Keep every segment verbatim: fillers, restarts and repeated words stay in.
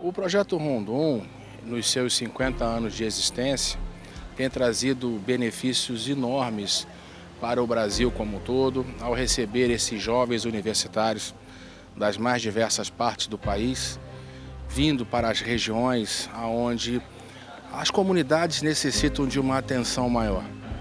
O projeto Rondon, nos seus cinquenta anos de existência, tem trazido benefícios enormes para o Brasil como um todo, ao receber esses jovens universitários das mais diversas partes do país, vindo para as regiões onde as comunidades necessitam de uma atenção maior.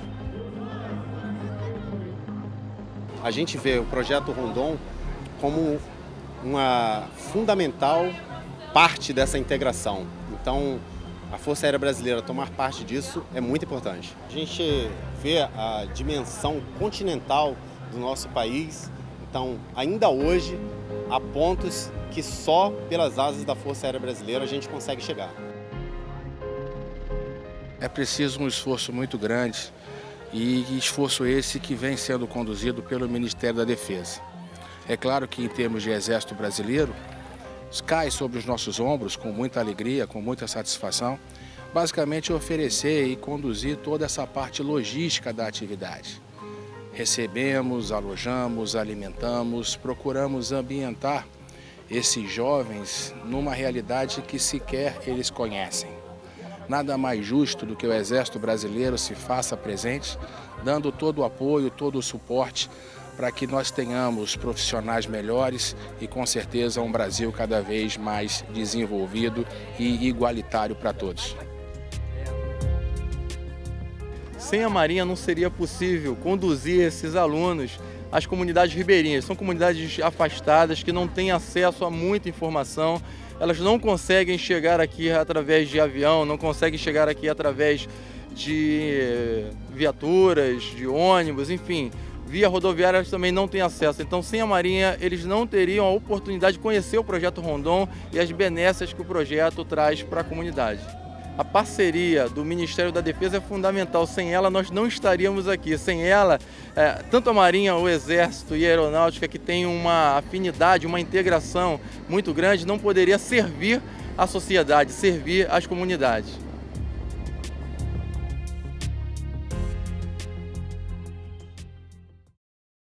A gente vê o projeto Rondon como uma fundamental parte dessa integração. Então, a Força Aérea Brasileira tomar parte disso é muito importante. A gente vê a dimensão continental do nosso país, então, ainda hoje, há pontos que só pelas asas da Força Aérea Brasileira a gente consegue chegar. É preciso um esforço muito grande e esforço esse que vem sendo conduzido pelo Ministério da Defesa. É claro que em termos de Exército Brasileiro, cai sobre os nossos ombros com muita alegria, com muita satisfação, basicamente oferecer e conduzir toda essa parte logística da atividade. Recebemos, alojamos, alimentamos, procuramos ambientar esses jovens numa realidade que sequer eles conhecem. Nada mais justo do que o Exército Brasileiro se faça presente, dando todo o apoio, todo o suporte para que nós tenhamos profissionais melhores e, com certeza, um Brasil cada vez mais desenvolvido e igualitário para todos. Sem a Marinha não seria possível conduzir esses alunos às comunidades ribeirinhas. São comunidades afastadas que não têm acesso a muita informação. Elas não conseguem chegar aqui através de avião, não conseguem chegar aqui através de viaturas, de ônibus, enfim. Via rodoviária eles também não têm acesso. Então, sem a Marinha, eles não teriam a oportunidade de conhecer o projeto Rondon e as benesses que o projeto traz para a comunidade. A parceria do Ministério da Defesa é fundamental. Sem ela, nós não estaríamos aqui. Sem ela, é, tanto a Marinha, o Exército e a Aeronáutica, que tem uma afinidade, uma integração muito grande, não poderia servir à sociedade, servir às comunidades.